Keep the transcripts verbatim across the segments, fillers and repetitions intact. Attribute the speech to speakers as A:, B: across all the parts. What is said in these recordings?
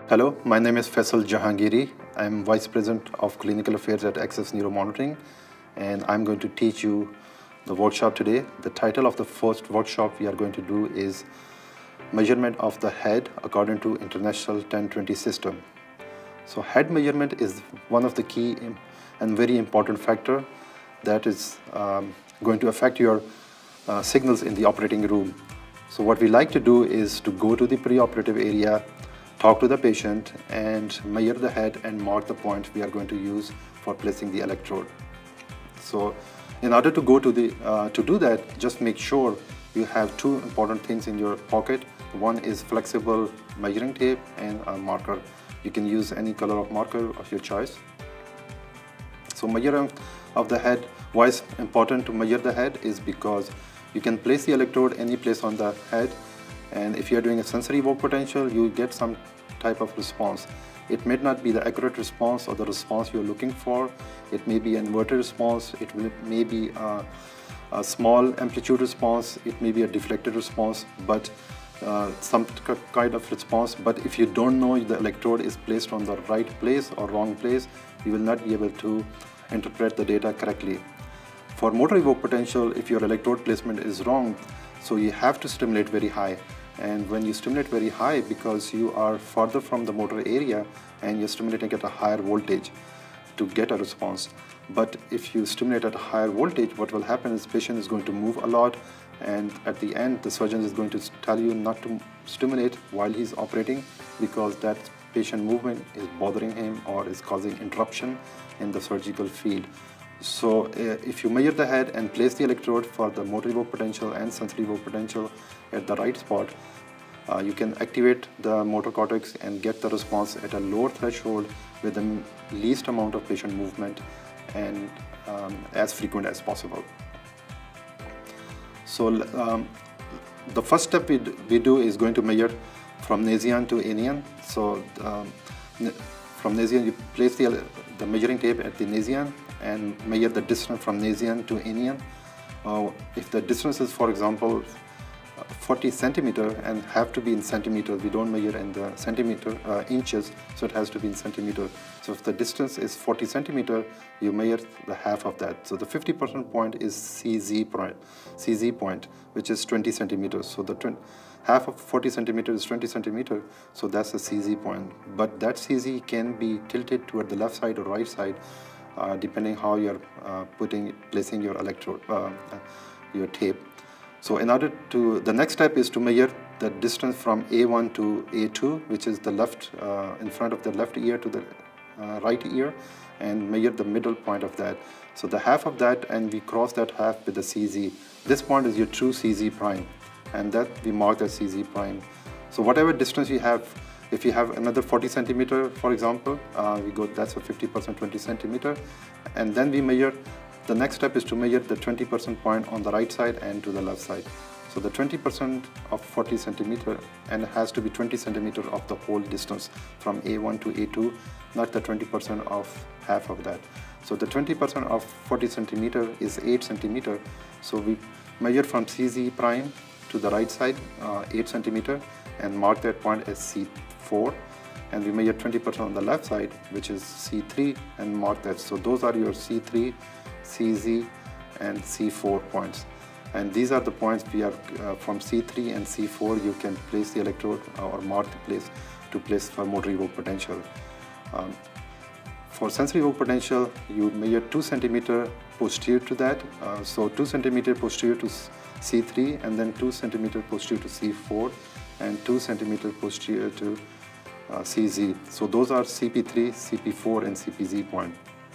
A: Hello, my name is Faisal Jahangiri. I'm Vice President of Clinical Affairs at Access Neuromonitoring, and I'm going to teach you the workshop today. The title of the first workshop we are going to do is Measurement of the Head according to International ten twenty System. So head measurement is one of the key and very important factor that is um, going to affect your uh, signals in the operating room. So what we like to do is to go to the preoperative area, talk to the patient and measure the head and mark the point we are going to use for placing the electrode. So in order to go to the uh, to do that, just make sure you have two important things in your pocket. One is flexible measuring tape and a marker. You can use any color of marker of your choice. So measuring of the head, why it's important to measure the head is because you can place the electrode any place on the head, and if you are doing a sensory evoked potential, you get some type of response. It may not be the accurate response or the response you're looking for. It may be an inverted response, it will, may be a, a small amplitude response, it may be a deflected response, but uh, some kind of response. But if you don't know the electrode is placed on the right place or wrong place, you will not be able to interpret the data correctly. For motor evoked potential, if your electrode placement is wrong, so you have to stimulate very high. And when you stimulate very high, because you are farther from the motor area and you're stimulating at a higher voltage to get a response. But if you stimulate at a higher voltage, what will happen is the patient is going to move a lot, and at the end the surgeon is going to tell you not to stimulate while he's operating because that patient movement is bothering him or is causing interruption in the surgical field. So uh, if you measure the head and place the electrode for the motor evoked potential and sensory evoked potential at the right spot, uh, you can activate the motor cortex and get the response at a lower threshold with the least amount of patient movement and um, as frequent as possible. So um, the first step we do, we do is going to measure from nassion to anion. So um, from nassion you place the, the measuring tape at the nassion and measure the distance from nassion to anion. Uh, if the distance is, for example, forty centimeter and have to be in centimeter, we don't measure in the centimeter uh, inches, so it has to be in centimeter. So if the distance is forty centimeter, you measure the half of that. So the fifty percent point is C Z point, C Z point, which is twenty centimeters. So the half of forty centimeter is twenty centimeter, so that's the C Z point. But that C Z can be tilted toward the left side or right side, uh, depending how you're uh, putting placing your electrode, uh, your tape. So in order to, the next step is to measure the distance from A one to A two, which is the left, uh, in front of the left ear to the uh, right ear, and measure the middle point of that. So the half of that, and we cross that half with the C Z. This point is your true C Z prime, and that we mark as C Z prime. So whatever distance you have, if you have another forty centimeter, for example, uh, we go, that's a fifty percent, twenty centimeter, and then we measure. The next step is to measure the twenty percent point on the right side and to the left side. So the twenty percent of forty centimeter, and it has to be twenty centimeter of the whole distance from A one to A two, not the twenty percent of half of that. So the twenty percent of forty centimeter is eight centimeter. So we measure from C Z prime to the right side, uh, eight centimeter, and mark that point as C four. And we measure twenty percent on the left side, which is C three, and mark that. So those are your C three, C Z, and C four points. And these are the points we are uh, from C three and C four. You can place the electrode or mark the place to place for motor evoked potential. Um, for sensory evoked potential, you measure two centimeter posterior to that. Uh, so two centimeter posterior to C three, and then two centimeter posterior to C four, and two centimeter posterior to uh, C Z. So those are C P three, C P four, and C P Z point.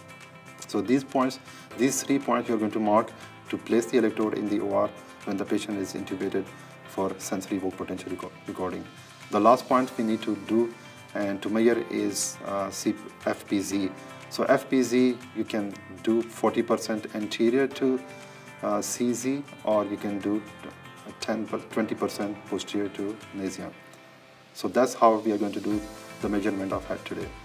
A: So these points, these three points you're going to mark to place the electrode in the O R when the patient is intubated for sensory evoked potential recording. The last point we need to do and to measure is uh, F P Z. So F P Z, you can do forty percent anterior to uh, C Z, or you can do ten, twenty percent posterior to nassion. So that's how we are going to do the measurement of head today.